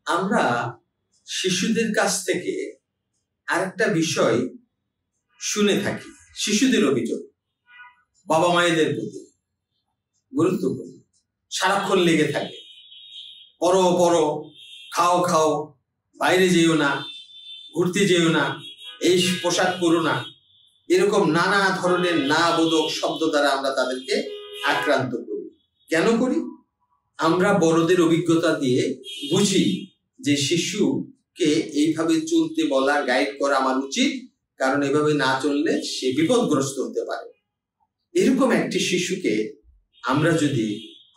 আমরা শিশুদের কাছ থেকে আরেকটা বিষয় শুনে থাকি, শিশুদের অভিযোগ বাবা মায়েদের প্রতি গুরুত্বপূর্ণ, সারাক্ষণ লেগে থাকে, পড়ো পড়ো, খাও খাও, বাইরে যেও না, ঘুরতে যেও না, এই পোশাক পরো না, এরকম নানা ধরনের না বোধক শব্দ দ্বারা আমরা তাদেরকে আক্রান্ত করি। কেন করি? আমরা বড়দের অভিজ্ঞতা দিয়ে বুঝি যে শিশুকে এইভাবে চলতে বলা, গাইড করা আমার উচিত, কারণ এভাবে না চললে সে বিপদগ্রস্ত হতে পারে। এরকম একটি শিশুকে আমরা যদি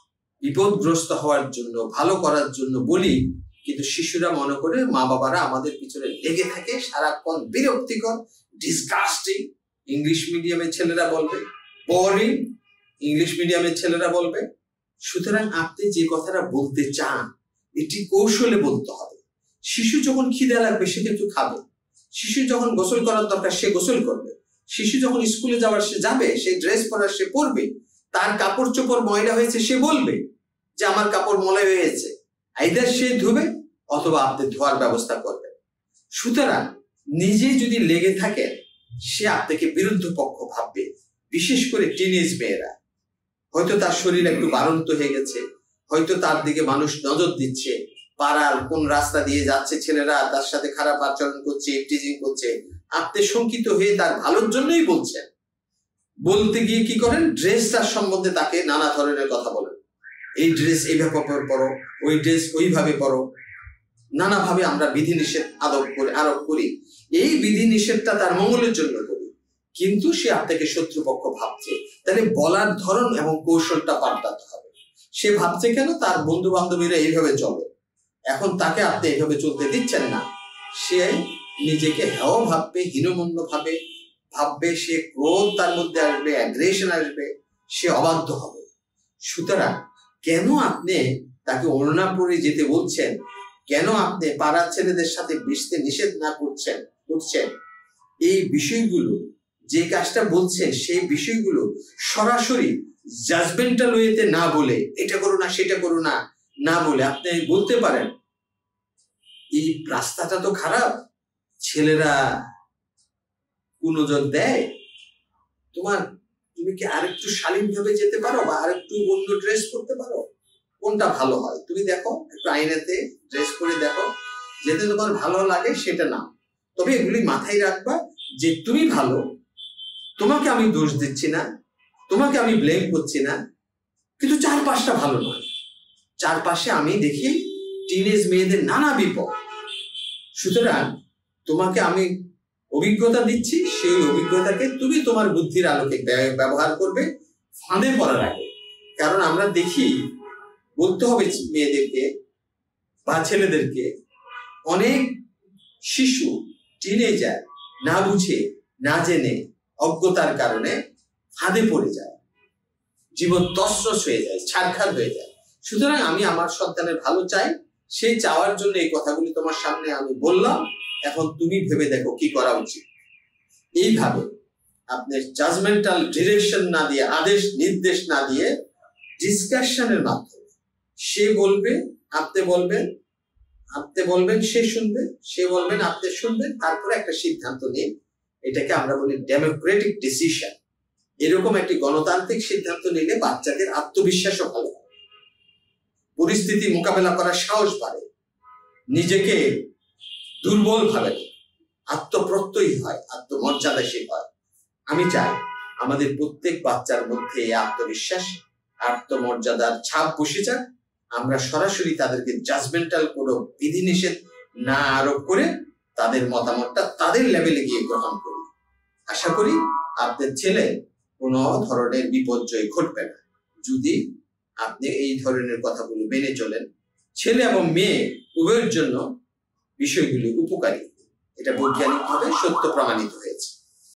বিপদগ্রস্ত হওয়ার জন্য, ভালো করার জন্য বলি, কিন্তু শিশুরা মনে করে মা বাবারা আমাদের পিছনে লেগে থাকে, সারাক্ষণ বিরক্তিকর, ডিসগাস্টিং, ইংলিশ মিডিয়ামের ছেলেরা বলবে, বোরিং, ইংলিশ মিডিয়ামের ছেলেরা বলবে। সুতরাং আপনি যে কথাটা বলতে চান এটি কৌশলে বলতে হবে। শিশু যখন খিদে লাগবে সে কিন্তু খাবে, শিশু যখন গোসল করার দরকার সে গোসল করবে, শিশু যখন স্কুলে যাওয়ার সে যাবে, সে ড্রেস পরার সে পরবে, তার কাপড় চোপড় ময়লা হয়েছে সে বলবে যে আমার কাপড় ময়লা হয়েছে, আইদার সে ধুবে অথবা আপনি ধোয়ার ব্যবস্থা করবেন। সুতরাং নিজে যদি লেগে থাকেন সে আপনাকে বিরুদ্ধ পক্ষ ভাববে। বিশেষ করে টিনেজ মেয়েরা, হয়তো তার শরীর একটু বাড়ন্ত হয়ে গেছে, হয়তো তার দিকে মানুষ নজর দিচ্ছে, পাড়ার কোন রাস্তা দিয়ে যাচ্ছে ছেলেরা তার সাথে খারাপ আচরণ করছে, টিজিং করছে, আপনি শঙ্কিত হয়ে তার ভালোর জন্যই বলছেন। বলতে গিয়ে কি করেন? ড্রেসটার সম্বন্ধে তাকে নানা ধরনের কথা বলেন, এই ড্রেস এইভাবে পরো, ওই ড্রেস ওইভাবে পরো, নানাভাবে আমরা বিধিনিষেধ আরোপ করি। এই বিধিনিষেধটা তার মঙ্গলের জন্য করি, কিন্তু সে আপনাকে শত্রুপক্ষ ভাবছে। তাহলে বলার ধরন এবং কৌশলটা পাল্টাতে হবে। সে ভাবছে কেন? তার বন্ধু বান্ধবীরা এইভাবে চলে, এখন তাকে আপনি এইভাবে চলতে দিচ্ছেন না, সে নিজেকে হেয় ভাববে, হীনমন্য ভাববে, সে ক্রোধ তার মধ্যে আসবে, অ্যাগ্রেশন আসবে, সে অবাধ্য হবে। সুতরাং কেন আপনি তাকে ওড়না পরে যেতে বলছেন, কেন আপনি পাড়ার ছেলেদের সাথে মিশতে নিষেধ না করছেন, এই বিষয়গুলো, যে কাজটা বলছেন সেই বিষয়গুলো সরাসরি জাজমেন্টাল ওয়েতে না বলে, এটা করো না সেটা করো না না বলে আপনি বলতে পারেন, এই রাস্তাটা তো খারাপ, ছেলেরা কুনজর দেয়, তুমি কি আরেকটু শালীন ভাবে যেতে পারো বা আরেকটু অন্য ড্রেস করতে পারো, কোনটা ভালো হয় তুমি দেখো, একটু আয়নাতে ড্রেস করে দেখো, যেটা তোমার ভালো লাগে সেটা নাও। তবে এগুলি মাথায় রাখবা যে তুমি ভালো, তোমাকে আমি দোষ দিচ্ছি না, তোমাকে আমি ব্লেম করছি না, কিন্তু চারপাশটা ভালো নয়। চারপাশে আমি দেখি টিনেজ মেয়েদের নানা বিপদ। সুতরাং তোমাকে আমি অভিজ্ঞতা দিচ্ছি, সেই অভিজ্ঞতাকে তুমি তোমার বুদ্ধির আলোকে ব্যবহার করবে, ফাঁদে পড়ার আগে। কারণ আমরা দেখি, বলতে হবে মেয়েদেরকে বা ছেলেদেরকে, অনেক শিশু টিনেজার না বুঝে, না জেনে, অজ্ঞতার কারণে ফাঁদে পড়ে যায়, জীবন তছনছ হয়ে যায়, ছারখার হয়ে যায়। সুতরাং আমি আমার সন্তানের ভালো চাই, সেই চাওয়ার জন্য এই কথাগুলি তোমার সামনে আমি বললাম। এখন তুমি ভেবে দেখো কি করা উচিত। এইভাবে আপনি জাজমেন্টাল ডিরেকশন না দিয়ে, আদেশ নির্দেশ না দিয়ে, ডিসকাশনের মাধ্যমে সে বলবে, আপনি বলবেন, সে শুনবে, সে বলবেন, আপনি শুনবেন, তারপরে একটা সিদ্ধান্ত নিন। এটাকে আমরা বলি ডেমোক্রেটিক ডিসিশন। এরকম একটি গণতান্ত্রিক সিদ্ধান্ত নিলে বাচ্চাদের আত্মবিশ্বাসও ভালো হয়, পরিস্থিতি মোকাবেলা করার সাহস বাড়ে, নিজেকে দুর্বল ভাবে না, আত্মপ্রত্যয়ী হয়, আত্মমর্যাদাশীল হয়। আমি চাই আমাদের প্রত্যেক বাচ্চার মধ্যে এই আত্মবিশ্বাস, আত্মমর্যাদার ছাপ বসে যাক। আমরা সরাসরি তাদেরকে জাজমেন্টাল কোনো বিধিনিষেধ না আরোপ করে তাদের মতামতটা তাদের লেভেলে গিয়ে গ্রহণ করি। আশা করি আপনার ছেলে কোনো ধরনের বিপর্যয় ঘটবে না যদি আপনি এই ধরনের কথাগুলো মেনে চলেন। ছেলে এবং মেয়ে উভয়ের জন্য বিষয়গুলি উপকারী, এটা বৈজ্ঞানিকভাবে সত্য প্রমাণিত হয়েছে।